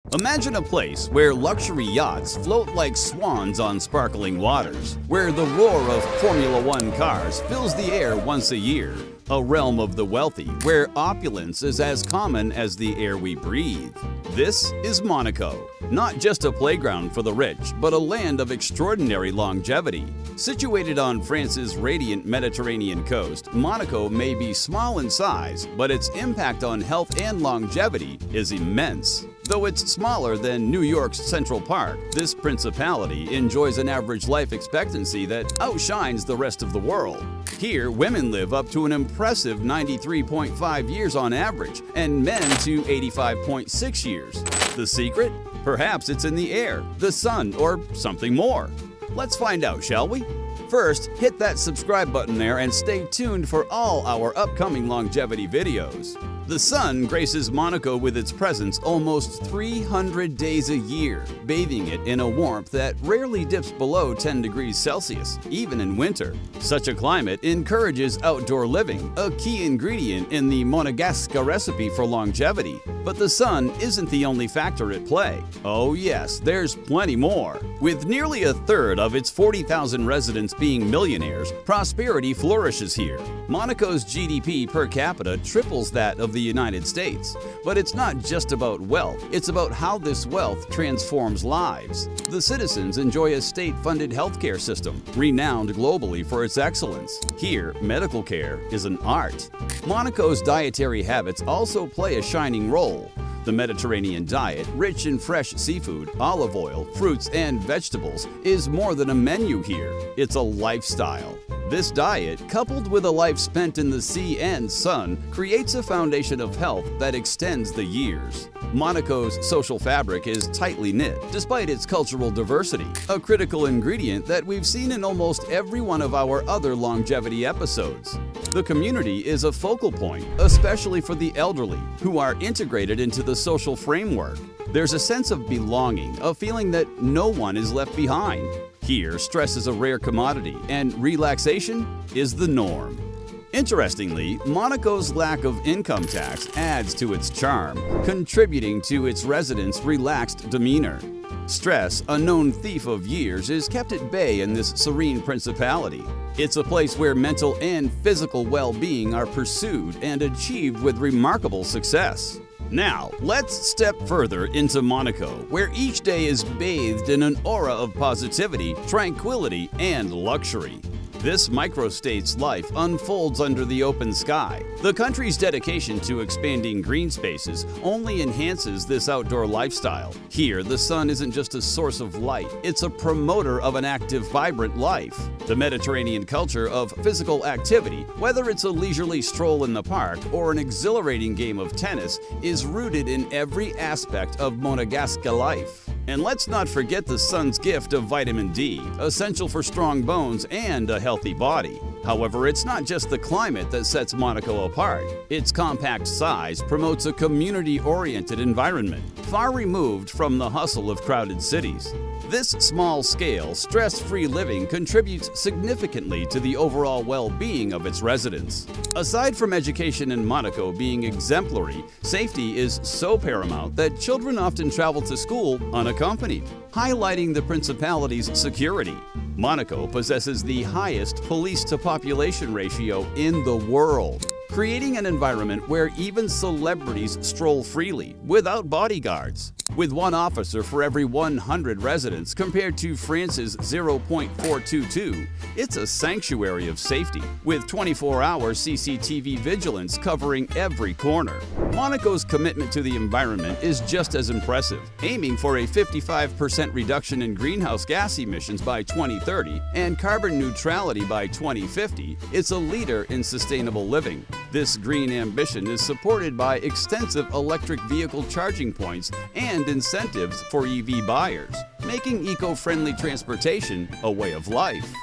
Imagine a place where luxury yachts float like swans on sparkling waters, where the roar of Formula One cars fills the air once a year. A realm of the wealthy, where opulence is as common as the air we breathe. This is Monaco, not just a playground for the rich, but a land of extraordinary longevity. Situated on France's radiant Mediterranean coast, Monaco may be small in size, but its impact on health and longevity is immense. Though it's smaller than New York's Central Park, this principality enjoys an average life expectancy that outshines the rest of the world. Here, women live up to an impressive 93.5 years on average, and men to 85.6 years. The secret? Perhaps it's in the air, the sun, or something more. Let's find out, shall we? First, hit that subscribe button there and stay tuned for all our upcoming longevity videos. The sun graces Monaco with its presence almost 300 days a year, bathing it in a warmth that rarely dips below 10 degrees Celsius, even in winter. Such a climate encourages outdoor living, a key ingredient in the Monegasque recipe for longevity. But the sun isn't the only factor at play. Oh yes, there's plenty more. With nearly a third of its 40,000 residents being millionaires, prosperity flourishes here. Monaco's GDP per capita triples that of the United States. But it's not just about wealth, it's about how this wealth transforms lives. The citizens enjoy a state-funded healthcare system, renowned globally for its excellence. Here, medical care is an art. Monaco's dietary habits also play a shining role. The Mediterranean diet, rich in fresh seafood, olive oil, fruits, and vegetables, is more than a menu here. It's a lifestyle. This diet, coupled with a life spent in the sea and sun, creates a foundation of health that extends the years. Monaco's social fabric is tightly knit, despite its cultural diversity, a critical ingredient that we've seen in almost every one of our other longevity episodes. The community is a focal point, especially for the elderly, who are integrated into the social framework. There's a sense of belonging, a feeling that no one is left behind. Here, stress is a rare commodity, and relaxation is the norm. Interestingly, Monaco's lack of income tax adds to its charm, contributing to its residents' relaxed demeanor. Stress, a known thief of years, is kept at bay in this serene principality. It's a place where mental and physical well-being are pursued and achieved with remarkable success. Now, let's step further into Monaco, where each day is bathed in an aura of positivity, tranquility, and luxury. This microstate's life unfolds under the open sky. The country's dedication to expanding green spaces only enhances this outdoor lifestyle. Here, the sun isn't just a source of light, it's a promoter of an active, vibrant life. The Mediterranean culture of physical activity, whether it's a leisurely stroll in the park or an exhilarating game of tennis, is rooted in every aspect of Monegasque life. And let's not forget the sun's gift of vitamin D, essential for strong bones and a healthy body. However, it's not just the climate that sets Monaco apart. Its compact size promotes a community-oriented environment, far removed from the hustle of crowded cities. This small-scale, stress-free living contributes significantly to the overall well-being of its residents. Aside from education in Monaco being exemplary, safety is so paramount that children often travel to school unaccompanied, highlighting the principality's security. Monaco possesses the highest police-to-population ratio in the world, creating an environment where even celebrities stroll freely, without bodyguards. With one officer for every 100 residents compared to France's 0.422, it's a sanctuary of safety, with 24-hour CCTV vigilance covering every corner. Monaco's commitment to the environment is just as impressive, aiming for a 55% reduction in greenhouse gas emissions by 2030 and carbon neutrality by 2050. It's a leader in sustainable living. This green ambition is supported by extensive electric vehicle charging points and incentives for EV buyers, making eco-friendly transportation a way of life.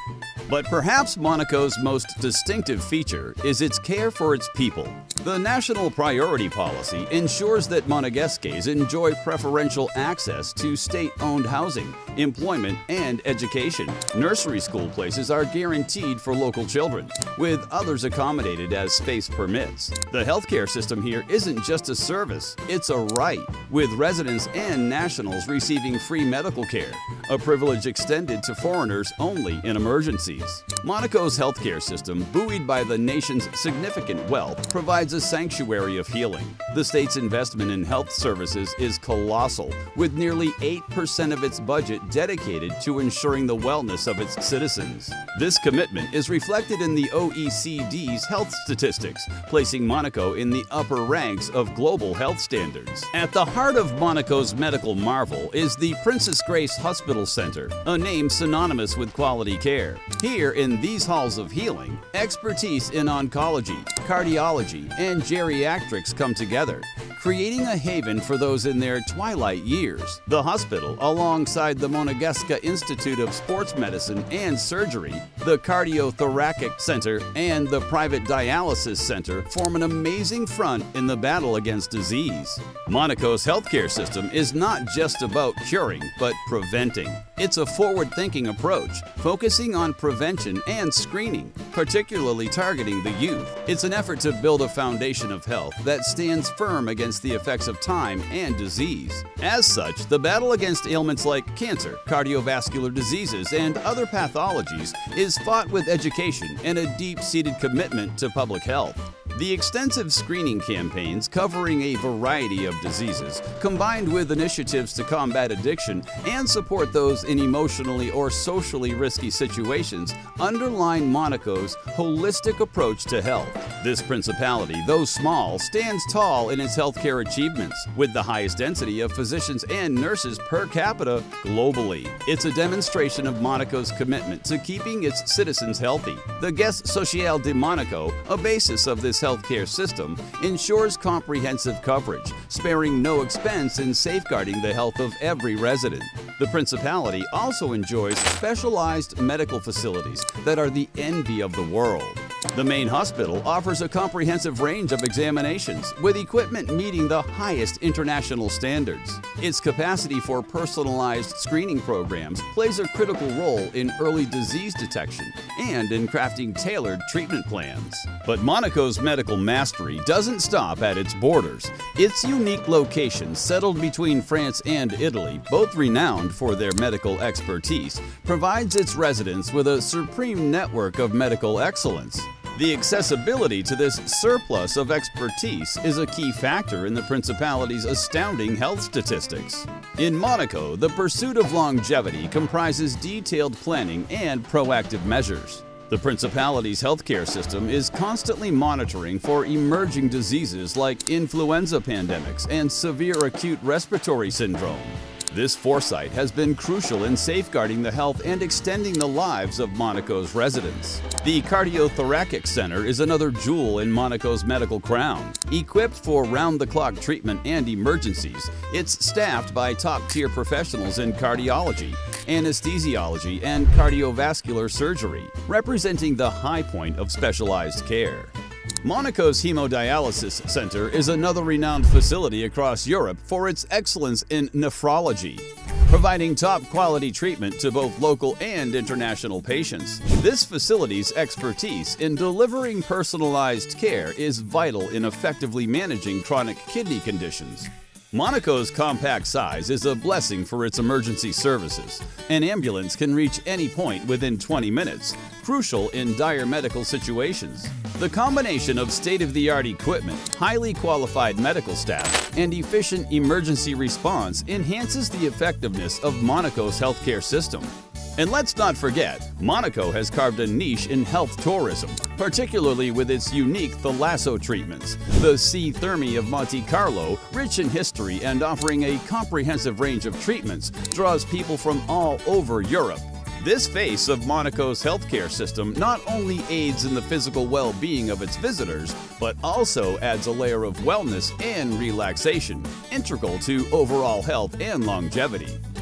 But perhaps Monaco's most distinctive feature is its care for its people. The National Priority Policy ensures that Monegasques enjoy preferential access to state-owned housing, employment, and education. Nursery school places are guaranteed for local children, with others accommodated as space permits. The healthcare system here isn't just a service, it's a right, with residents and nationals receiving free medical care, a privilege extended to foreigners only in emergencies. Monaco's healthcare system, buoyed by the nation's significant wealth, provides a sanctuary of healing. The state's investment in health services is colossal, with nearly 8% of its budget dedicated to ensuring the wellness of its citizens. This commitment is reflected in the OECD's health statistics, placing Monaco in the upper ranks of global health standards. At the heart of Monaco's medical marvel is the Princess Grace Hospital Center, a name synonymous with quality care. Here in these halls of healing, expertise in oncology, cardiology, and geriatrics come together, creating a haven for those in their twilight years. The hospital, alongside the Monegasque Institute of Sports Medicine and Surgery, the Cardiothoracic Center, and the Private Dialysis Center, form an amazing front in the battle against disease. Monaco's healthcare system is not just about curing, but preventing. It's a forward-thinking approach, focusing on prevention and screening, particularly targeting the youth. It's an effort to build a foundation of health that stands firm against the effects of time and disease. As such, the battle against ailments like cancer, cardiovascular diseases, and other pathologies is fought with education and a deep-seated commitment to public health. The extensive screening campaigns covering a variety of diseases, combined with initiatives to combat addiction and support those in emotionally or socially risky situations, underline Monaco's holistic approach to health. This principality, though small, stands tall in its healthcare achievements, with the highest density of physicians and nurses per capita globally. It's a demonstration of Monaco's commitment to keeping its citizens healthy. The Caisse Sociale de Monaco, a basis of this healthcare system, ensures comprehensive coverage, sparing no expense in safeguarding the health of every resident. The Principality also enjoys specialized medical facilities that are the envy of the world. The main hospital offers a comprehensive range of examinations, with equipment meeting the highest international standards. Its capacity for personalized screening programs plays a critical role in early disease detection and in crafting tailored treatment plans. But Monaco's medical mastery doesn't stop at its borders. Its unique location, settled between France and Italy, both renowned for their medical expertise, provides its residents with a supreme network of medical excellence. The accessibility to this surplus of expertise is a key factor in the Principality's astounding health statistics. In Monaco, the pursuit of longevity comprises detailed planning and proactive measures. The Principality's healthcare system is constantly monitoring for emerging diseases like influenza pandemics and severe acute respiratory syndrome. This foresight has been crucial in safeguarding the health and extending the lives of Monaco's residents. The Cardiothoracic Center is another jewel in Monaco's medical crown. Equipped for round-the-clock treatment and emergencies, it's staffed by top-tier professionals in cardiology, anesthesiology, and cardiovascular surgery, representing the high point of specialized care. Monaco's Hemodialysis Center is another renowned facility across Europe for its excellence in nephrology, providing top-quality treatment to both local and international patients. This facility's expertise in delivering personalized care is vital in effectively managing chronic kidney conditions. Monaco's compact size is a blessing for its emergency services. An ambulance can reach any point within 20 minutes, crucial in dire medical situations. The combination of state-of-the-art equipment, highly qualified medical staff, and efficient emergency response enhances the effectiveness of Monaco's healthcare system. And let's not forget, Monaco has carved a niche in health tourism, particularly with its unique Thalasso treatments. The Sea Thermae of Monte Carlo, rich in history and offering a comprehensive range of treatments, draws people from all over Europe. This face of Monaco's healthcare system not only aids in the physical well-being of its visitors, but also adds a layer of wellness and relaxation, integral to overall health and longevity.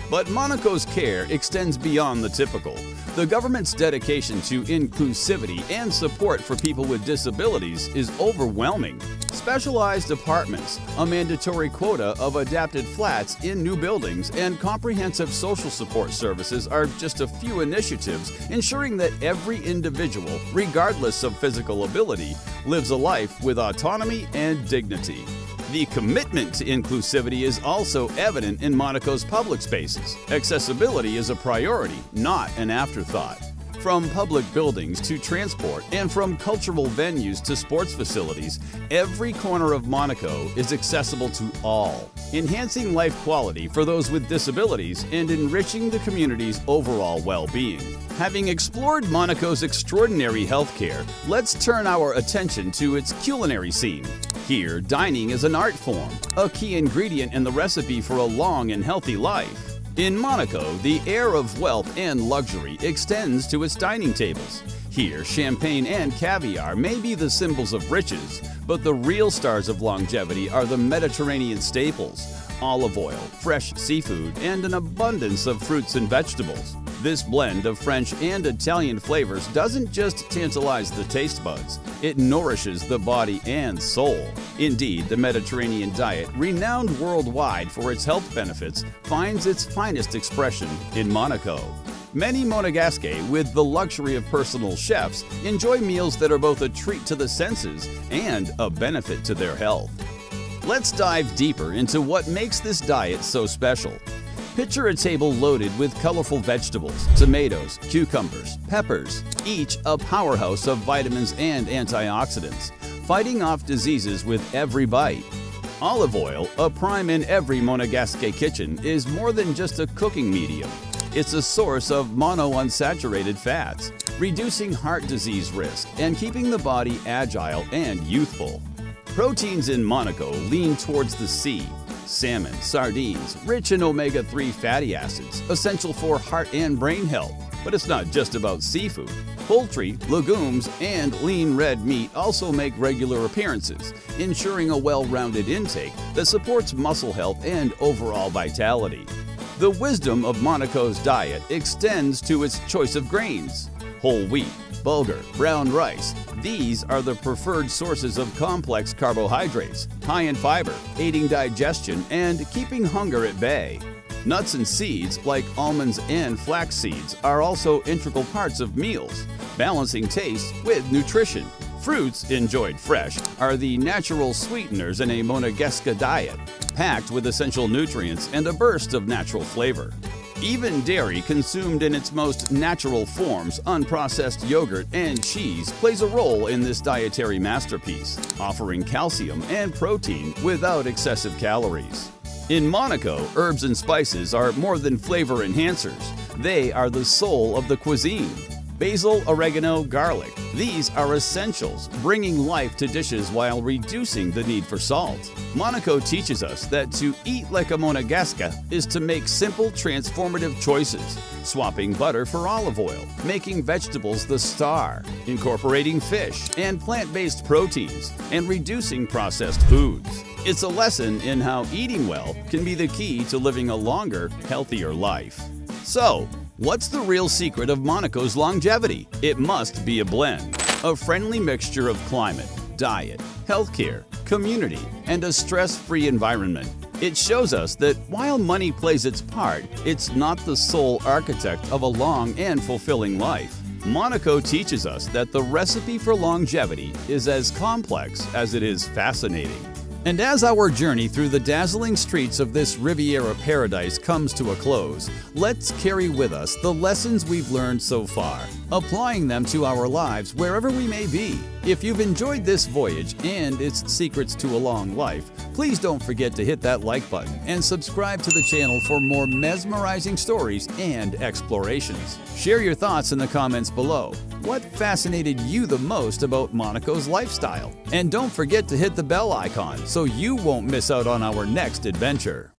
But Monaco's care extends beyond the typical. The government's dedication to inclusivity and support for people with disabilities is overwhelming. Specialized apartments, a mandatory quota of adapted flats in new buildings, and comprehensive social support services are just a few initiatives ensuring that every individual, regardless of physical ability, lives a life with autonomy and dignity. The commitment to inclusivity is also evident in Monaco's public spaces. Accessibility is a priority, not an afterthought. From public buildings to transport, and from cultural venues to sports facilities, every corner of Monaco is accessible to all, enhancing life quality for those with disabilities and enriching the community's overall well-being. Having explored Monaco's extraordinary healthcare, let's turn our attention to its culinary scene. Here, dining is an art form, a key ingredient in the recipe for a long and healthy life. In Monaco, the air of wealth and luxury extends to its dining tables. Here, champagne and caviar may be the symbols of riches, but the real stars of longevity are the Mediterranean staples: olive oil, fresh seafood, and an abundance of fruits and vegetables. This blend of French and Italian flavors doesn't just tantalize the taste buds, it nourishes the body and soul. Indeed, the Mediterranean diet, renowned worldwide for its health benefits, finds its finest expression in Monaco. Many Monegasque, with the luxury of personal chefs, enjoy meals that are both a treat to the senses and a benefit to their health. Let's dive deeper into what makes this diet so special. Picture a table loaded with colorful vegetables, tomatoes, cucumbers, peppers, each a powerhouse of vitamins and antioxidants, fighting off diseases with every bite. Olive oil, a prime in every Monegasque kitchen, is more than just a cooking medium. It's a source of monounsaturated fats, reducing heart disease risk and keeping the body agile and youthful. Proteins in Monaco lean towards the sea. Salmon, sardines, rich in omega-3 fatty acids, essential for heart and brain health. But it's not just about seafood. Poultry, legumes, and lean red meat also make regular appearances, ensuring a well-rounded intake that supports muscle health and overall vitality. The wisdom of Monaco's diet extends to its choice of grains: whole wheat, bulgur, brown rice. These are the preferred sources of complex carbohydrates, high in fiber, aiding digestion and keeping hunger at bay. Nuts and seeds, like almonds and flax seeds, are also integral parts of meals, balancing taste with nutrition. Fruits, enjoyed fresh, are the natural sweeteners in a Monegasque diet, packed with essential nutrients and a burst of natural flavor. Even dairy consumed in its most natural forms, unprocessed yogurt and cheese, plays a role in this dietary masterpiece, offering calcium and protein without excessive calories. In Monaco, herbs and spices are more than flavor enhancers. They are the soul of the cuisine. Basil, oregano, garlic. These are essentials, bringing life to dishes while reducing the need for salt. Monaco teaches us that to eat like a Monegasque is to make simple, transformative choices, swapping butter for olive oil, making vegetables the star, incorporating fish and plant-based proteins, and reducing processed foods. It's a lesson in how eating well can be the key to living a longer, healthier life. So, what's the real secret of Monaco's longevity? It must be a blend, a friendly mixture of climate, diet, healthcare, community, and a stress-free environment. It shows us that while money plays its part, it's not the sole architect of a long and fulfilling life. Monaco teaches us that the recipe for longevity is as complex as it is fascinating. And as our journey through the dazzling streets of this Riviera paradise comes to a close, let's carry with us the lessons we've learned so far, applying them to our lives wherever we may be. If you've enjoyed this voyage and its secrets to a long life, please don't forget to hit that like button and subscribe to the channel for more mesmerizing stories and explorations. Share your thoughts in the comments below. What fascinated you the most about Monaco's lifestyle? And don't forget to hit the bell icon so you won't miss out on our next adventure.